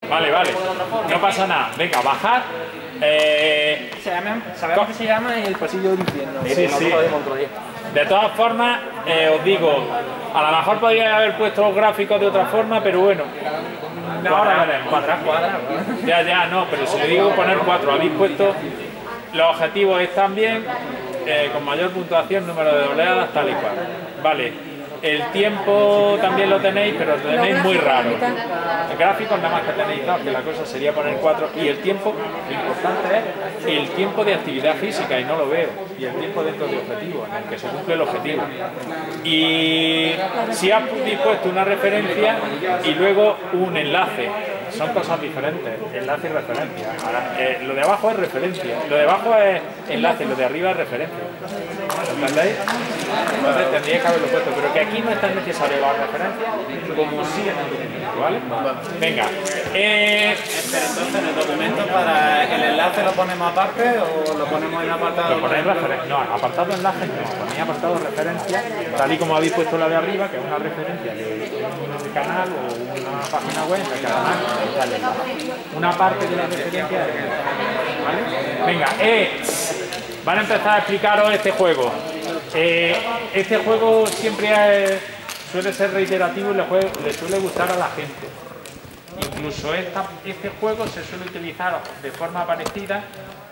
Vale, vale. No pasa nada. Venga, bajad. Sabemos que se llama el pasillo del infierno. Sí, sí. De todas formas, os digo, a lo mejor podría haber puesto los gráficos de otra forma, pero bueno. Ahora veremos. Cuadra. Ya, no, pero si le digo poner 4, habéis puesto, los objetivos están bien, con mayor puntuación, número de oleadas, tal y cual. Vale. El tiempo también lo tenéis, pero lo tenéis muy raro. El gráfico nada más que tenéis 2, que la cosa sería poner 4. Y el tiempo, lo importante es el tiempo de actividad física, y no lo veo. Y el tiempo dentro de objetivo, en el que se cumple el objetivo. Y si has dispuesto una referencia y luego un enlace, son cosas diferentes, enlace y referencia. Ahora, lo de abajo es referencia, lo de abajo es enlace, lo de arriba es referencia. ¿Entendéis? Entonces tendría que haberlo puesto, pero que aquí no es tan necesario la referencia como sí en el documento, ¿vale? Venga. Pero entonces en el documento para el enlace lo ponemos aparte o lo ponemos en apartado. Lo ponéis referencia, no, apartado enlace no, ponéis apartado referencia, tal y como habéis puesto la de arriba, que es una referencia de canal o una página web de cada canal, una parte de la referencia de ¿vale? Venga, van a empezar a explicaros este juego. Este juego siempre suele ser reiterativo y le suele gustar a la gente. Incluso este juego se suele utilizar de forma parecida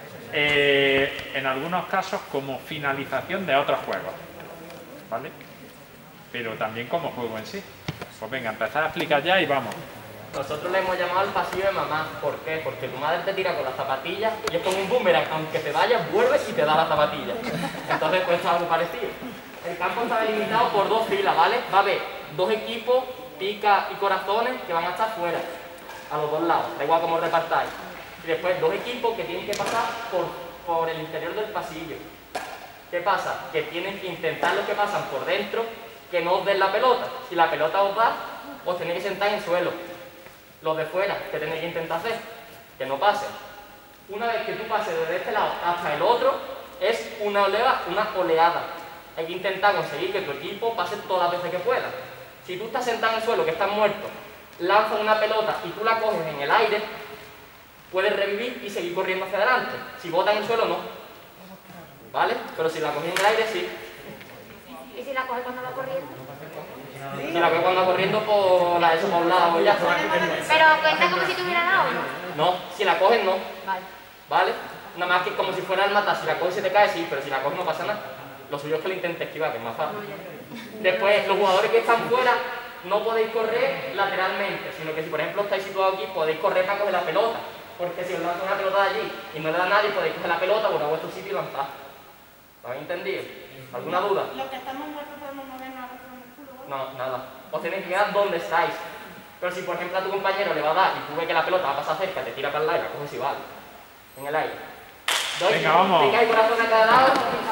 en algunos casos como finalización de otros juegos, ¿vale? Pero también como juego en sí. Pues venga, empezad a explicar ya y vamos. Nosotros le hemos llamado el pasillo de mamá. ¿Por qué? Porque tu madre te tira con las zapatillas y es como un boomerang. Aunque te vayas, vuelves y te da la zapatilla. Entonces, pues esto es algo parecido. El campo está delimitado por 2 filas, ¿vale? Va a haber 2 equipos, pica y corazones, que van a estar fuera, a los 2 lados. Da igual cómo repartáis. Y después 2 equipos que tienen que pasar por el interior del pasillo. ¿Qué pasa? Que tienen que intentar los que pasan por dentro que no os den la pelota. Si la pelota os da, os tenéis que sentar en el suelo. Los de fuera, que tenéis que intentar hacer, que no pasen. Una vez que tú pases desde este lado hasta el otro, es una oleada. Hay que intentar conseguir que tu equipo pase todas las veces que pueda. Si tú estás sentado en el suelo, que estás muerto, lanzas una pelota y tú la coges en el aire, puedes revivir y seguir corriendo hacia adelante. Si botas en el suelo, no. ¿Vale? Pero si la coges en el aire, sí. ¿Y si la coges cuando va corriendo? Si la coges cuando va corriendo, pues la he hecho por un lado ya. Pero cuenta como si te hubiera dado, ¿no? No, si la coges no. Vale. ¿Vale? Nada más que como si fuera el matar, si la coges se te cae, sí, pero si la coges no pasa nada. Lo suyo es que lo intentes esquivar, que es más fácil. Después, los jugadores que están fuera no podéis correr lateralmente, sino que si por ejemplo estáis situados aquí, podéis correr para coger la pelota. Porque si os lanza una pelota de allí y no le da a nadie, podéis coger la pelota, volver a vuestro sitio y lanzar. ¿Lo habéis entendido? ¿Alguna duda? Los que estamos muertos podemos movernos a vuestro culo. No, nada. Os tenéis que quedar donde estáis. Pero si por ejemplo a tu compañero le va a dar y tú ves que la pelota va a pasar cerca, te tira para el lado y la coges igual. En el aire. Venga, vamos. Pica y corazón a cada lado.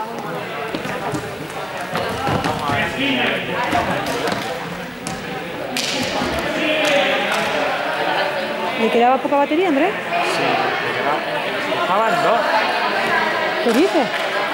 ¿Le quedaba poca batería, Andrés? Sí, me quedaban 2. ¿Qué dices?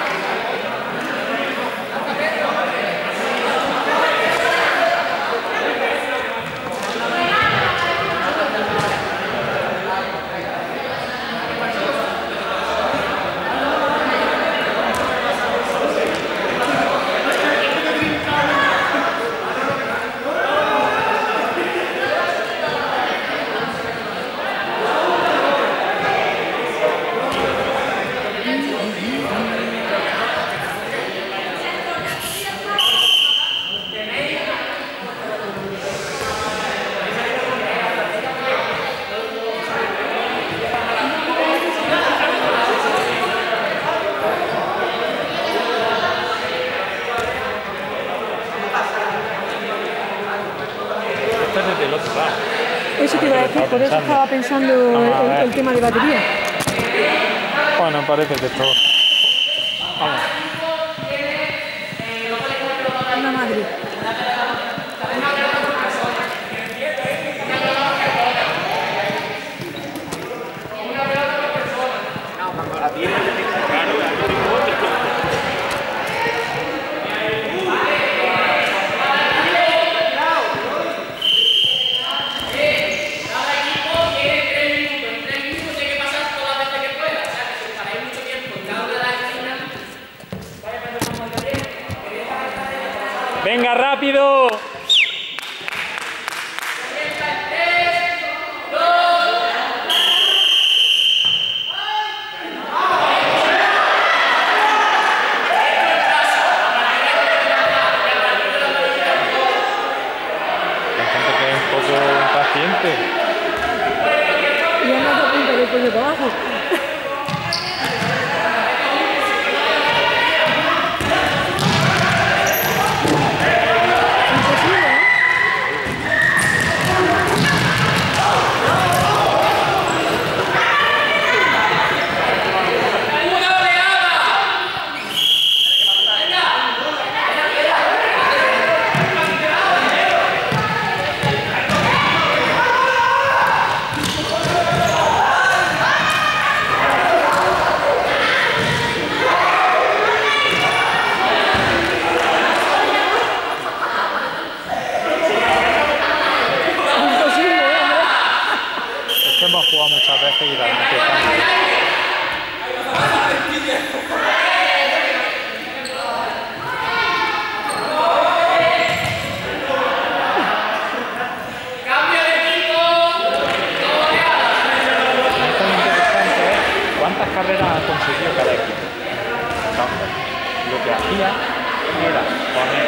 Eso te iba a decir, por eso estaba pensando el tema de batería. Bueno, parece que todo. Vamos. Una madre. Venga, rápido. Y ya no te apunta de pollo para abajo. Imposible, ¿eh? Hemos jugado muchas veces y realmente ¡Cambio de equipo! Lo interesante es cuántas carreras ha conseguido cada equipo. Entonces, lo que hacía era poner...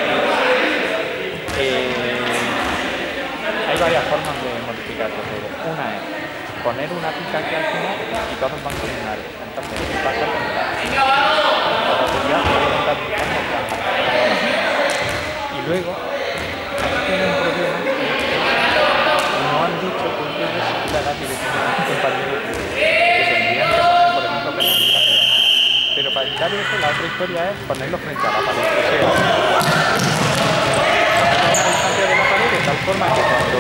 hay varias formas de modificar el juego. Una es poner una pica aquí al final y todos van con un área. Entonces, pasa con el área. Entonces ya y luego, aquí tiene un problema. No han dicho que un juego se quita rápido y tiene un compañero que tendrían que poner, por ejemplo, penalización. Pero para evitar eso, la otra historia es ponerlo frente a la pared. O sea, de la pared de tal forma que cuando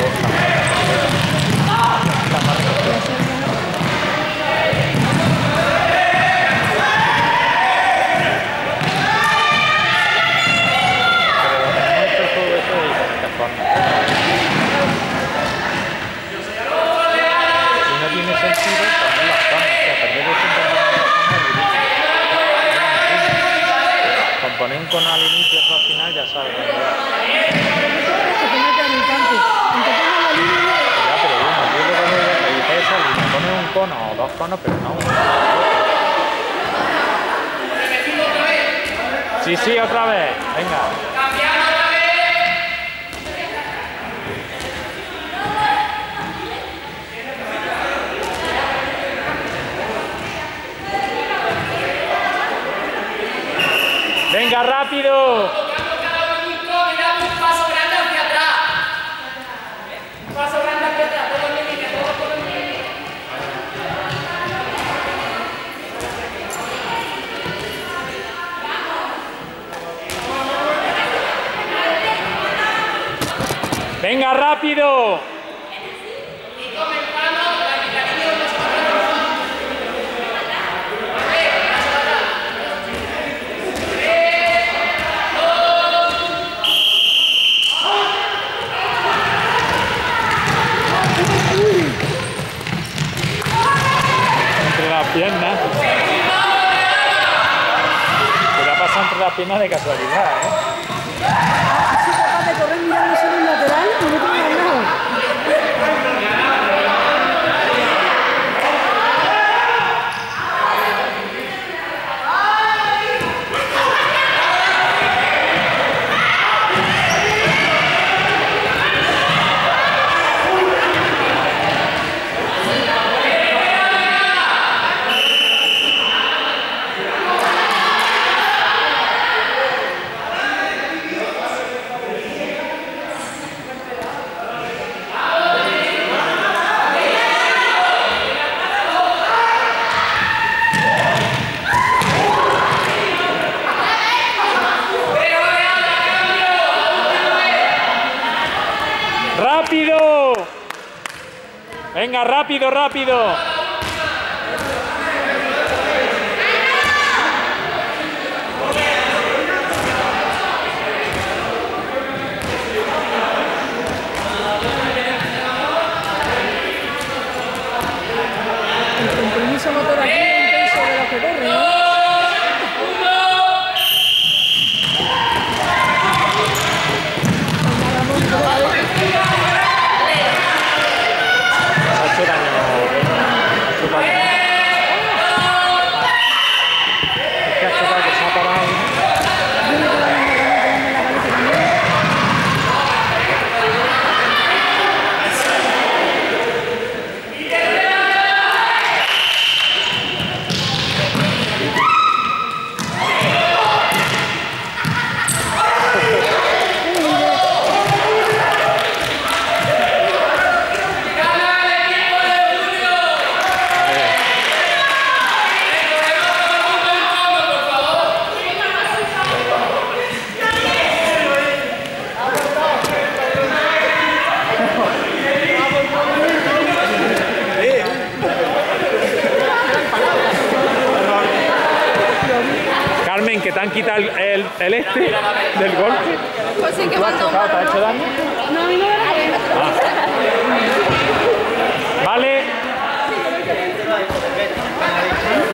la marca y no tiene sentido poner las zonas, o sea, perder el tiempo con poner un cono al inicio y al final ya sabes. Que te metan en el campo. Aunque pongas la línea... Ya, pero bueno, yo lo que voy a evitar eso y me pones un cono o dos conos, pero no uno. Sí, sí, otra vez. Venga. Venga, rápido. Un paso grande hacia atrás. Un paso grande hacia atrás. Todo el límite, todo el límite. Venga, rápido. Y comenzamos la picadilla de los Entre las piernas. Pero ha pasado entre las piernas de casualidad, ¿eh? Soy capaz de correr mirando solo el lateral y no tengo nada. ¡Rápido! Venga, rápido, rápido. El compromiso motor aquí es intenso de los que corren, ¿no? que te han quitado el este del golpe. Pues sí que ¿Te ha hecho daño? No, a mí no me da.